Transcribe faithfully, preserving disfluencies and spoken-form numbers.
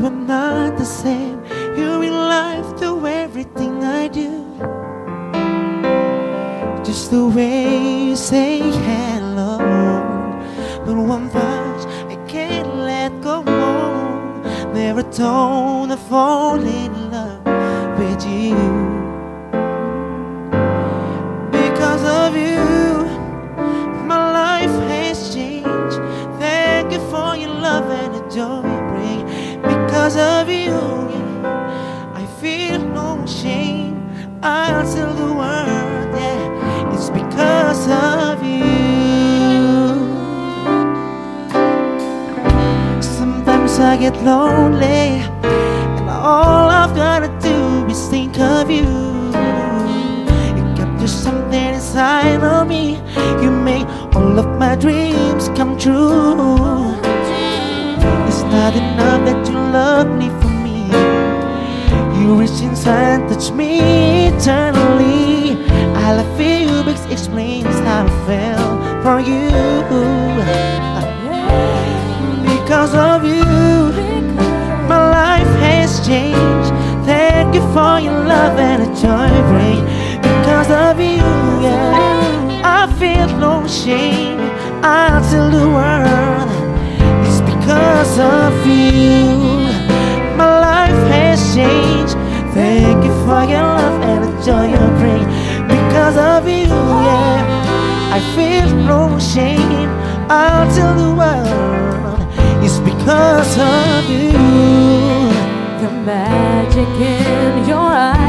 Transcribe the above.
I'm not the same. You bring life to everything I do. Just the way you say hello. But one touch I can't let go. Never told I fall in love with you. Because of you, my life has changed. Thank you for your love and the joy you bring. Because of you, yeah, I feel no shame. I'll tell the world, yeah, it's because of you. Sometimes I get lonely, and all I've gotta do is think of you. You capture something inside of me. You make all of my dreams come true. It's not enough that you love me for me. You reach inside and touch me eternally. I love you because it explains how I felt for you. Because of you, my life has changed. Thank you for your love and the joy you bring. Because of you, yeah, I feel no shame. I'll tell the world, it's because of you. My life has changed. Thank you for your love and the joy you bring. Because of you, yeah, I feel no shame. I'll tell the world, it's because of you. The magic in your eyes